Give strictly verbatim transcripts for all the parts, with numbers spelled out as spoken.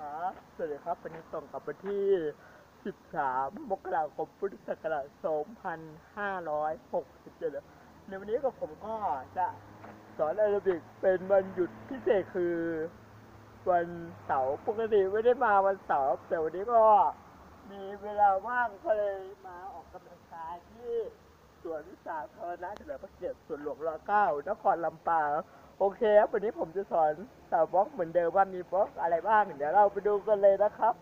ครับสวัสดีครับวันนี้ตรงกับวันที่ สิบสาม มกราคม พุทธศักราช สองพันห้าร้อยหกสิบเจ็ด ในวันนี้ก็ผมก็จะสอนแอโรบิกเป็นวันหยุดพิเศษคือวันเสาร์ปกติไม่ได้มาวันเสาร์แต่วันนี้ก็มีเวลาว่างก็เลยมาออกกำลังกายที่สวนสาธารณะเฉลิมพระเกียรติสวนหลวงรเก้านครลำปางโอเคครับวันนี้ผมจะสอนสาวบล็อกเหมือนเดิมว่ามีบล็อกอะไรบ้างเดี๋ยวเราไปดูกันเลยนะครับ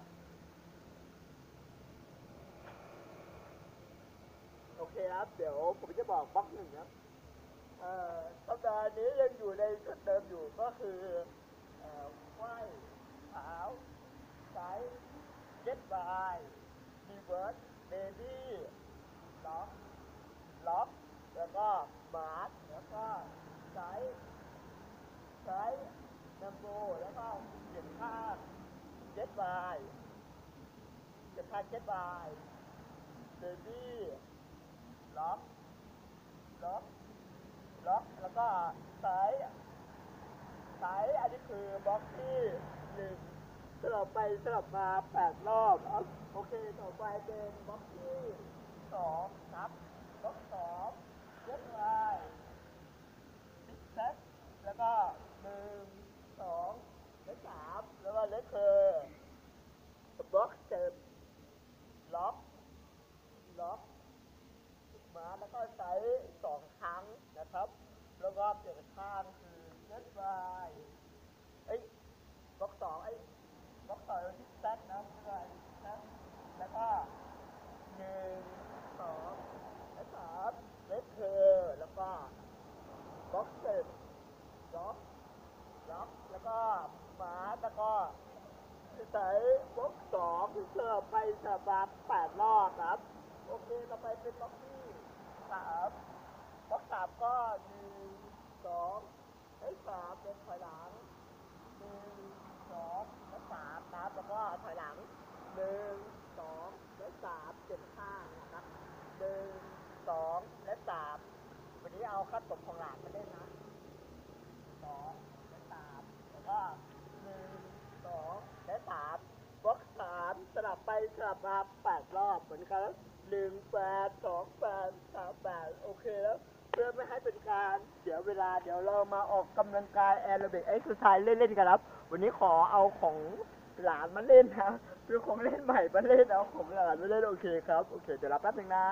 โอเคครับเดี๋ยวผมจะบอกบล็อกหนึ่งครับเอ่อสัปดาห์นี้ยังอยู่ในชุดเดิมอยู่ก็คือเอ่อไหวขาวไซส์เจ็ดบายรีเวิร์สเบบี้ล็อกล็อกแล้วก็มาร์คแล้วก็ไซส์ไซส์นัมโบแล้วก็เจ็ดข้างเจ็ดบายเจ็ดข้างเจ็ดบายเบบี้ล็อกล็อกล็อกแล้วก็ไซส์ไซส์อันนี้คือบล็อกที่หนึ่งสลับไปสลับมาแปดรอบโอเคต่อไปเป็นบล็อกที่สองครับบล็อกสองเจ็ดบายซิกแซกแล้วก็หนึ่งสองและสามแล้วก็เลคเคอร์บล็อกเจ็ดล็อกล็อกมาแล้วก็ใช้สองครั้งนะครับแล้วก็เปลี่ยนข้างคือเจ็ดบายเอ้ยบล็อกสองไอ้บล็อกสองซิกแซกนะไม่ใช่ซิกแซกแล้วก็หนึ่งสองและสามเลคเคอร์แล้วก็บล็อกเจ็ดล็อกล็อกแล้วก็มาแล้วก็ใช้บล็อกสองเสิร์ฟไปเสิร์ฟมาแปดรอบครับโอเคต่อไปเป็นบล็อกที่สามบล็อกสามก็หนึ่งสองและสามเป็นถอยหลังหนึ่งสองและสามนับแล้วก็ถอยหลังหนึ่งสองและสามเจ็ดข้างนะครับหนึ่งสองและสามวันนี้เอาขั้นตอนของหลังมาเล่นนะสองและสามแล้วก็หนึ่งสองและสามบล็อกสามสลับไปสลับมาแปดรอบเหมือนกันหนึ่งแปดสองแปดสามแปดโอเคแล้วเพื่อไม่ให้เป็นการเสียเวลาเดี๋ยวเรามาออกกำลังกายแอโรบิกเอ็กซ์ไซส์เล่นๆกันครับวันนี้ขอเอาของหลานมาเล่นนะคือของเล่นใหม่มาเล่นเอาของหลานมาเล่นโอเคครับโอเคเดี๋ยวรับแป๊บนึงนะ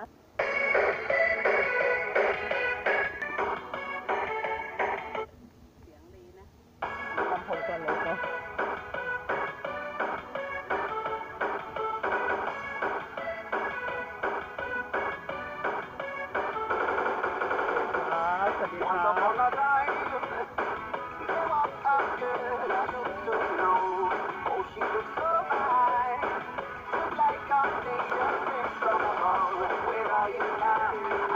เสียงดีนะทำผมกันเลยครับสวัสดีครับ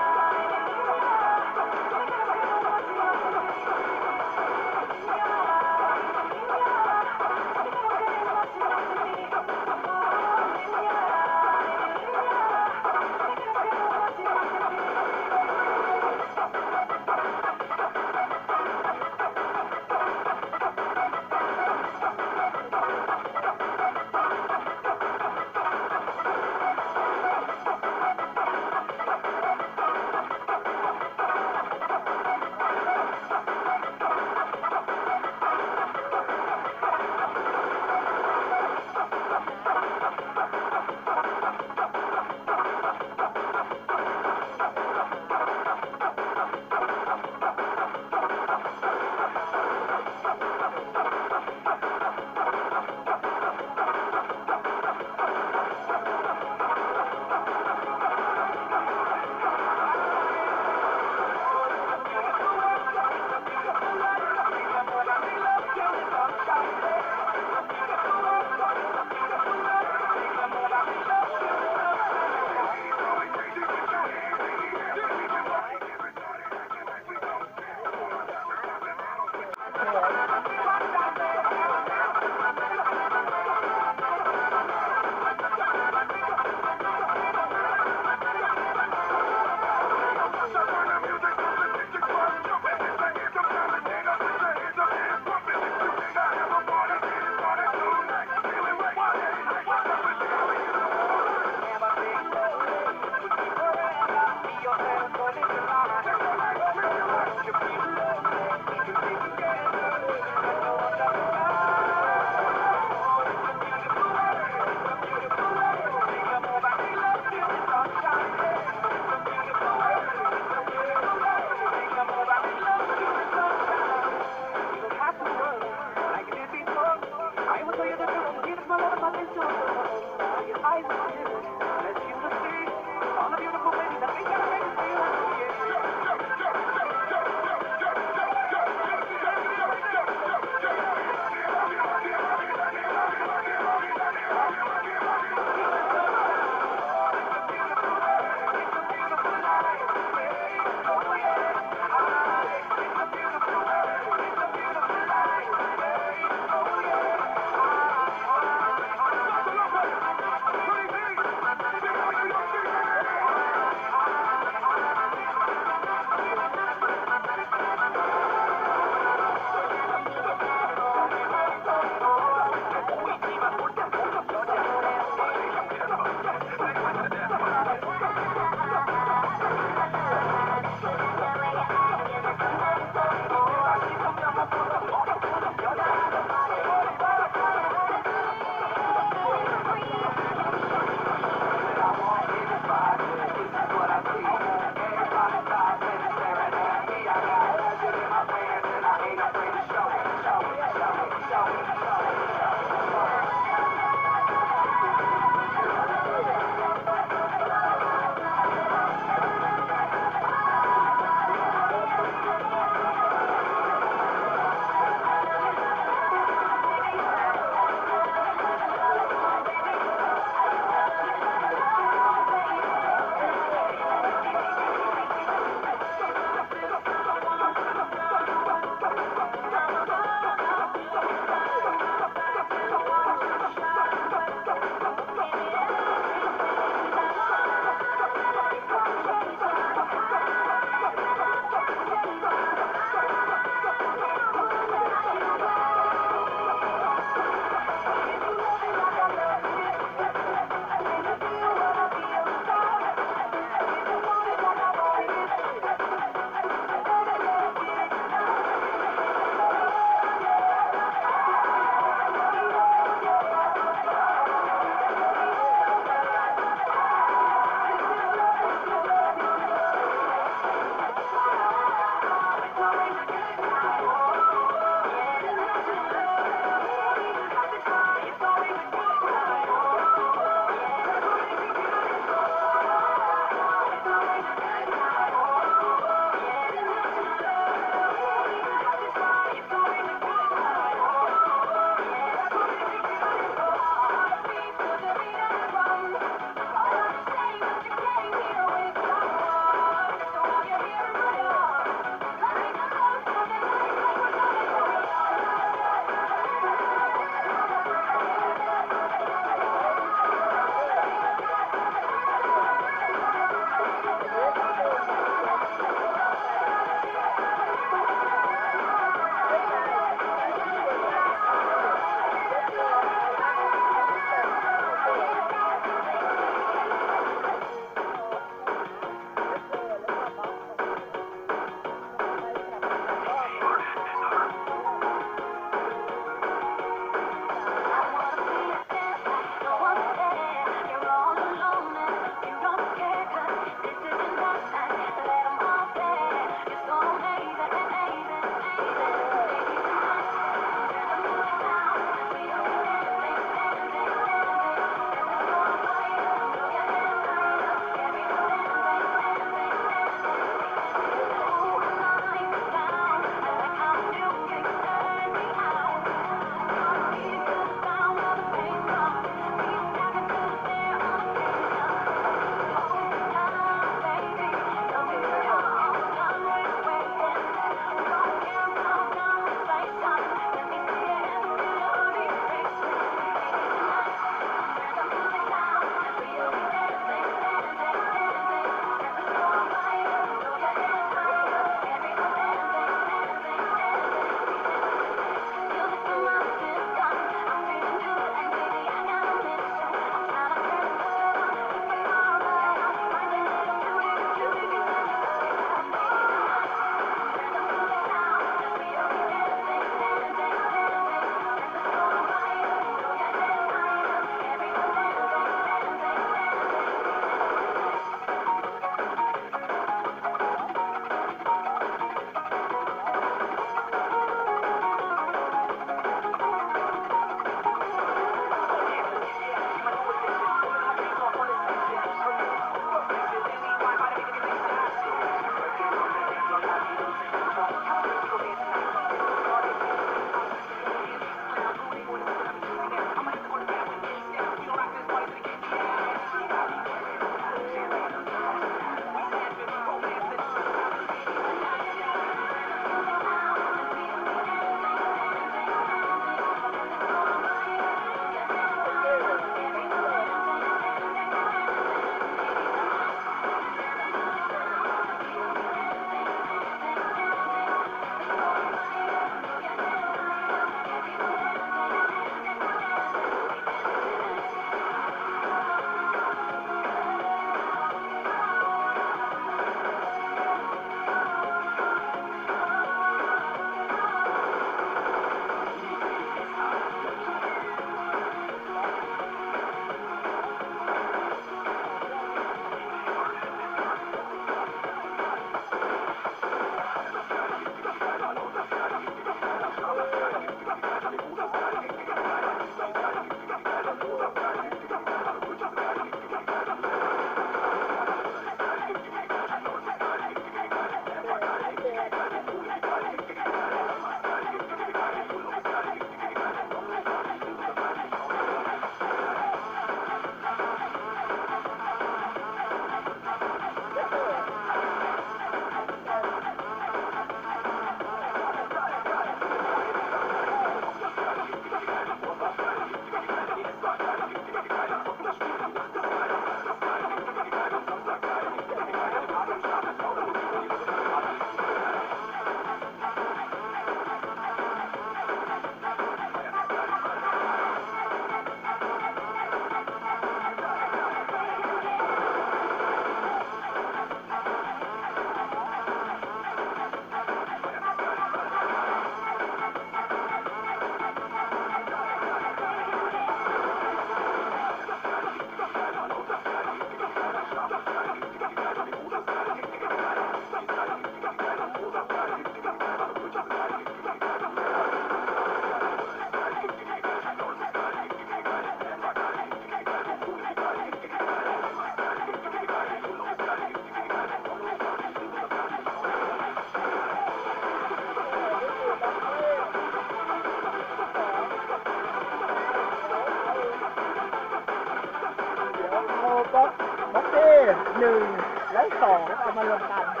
หนึ่งและสองเอามารวมกัน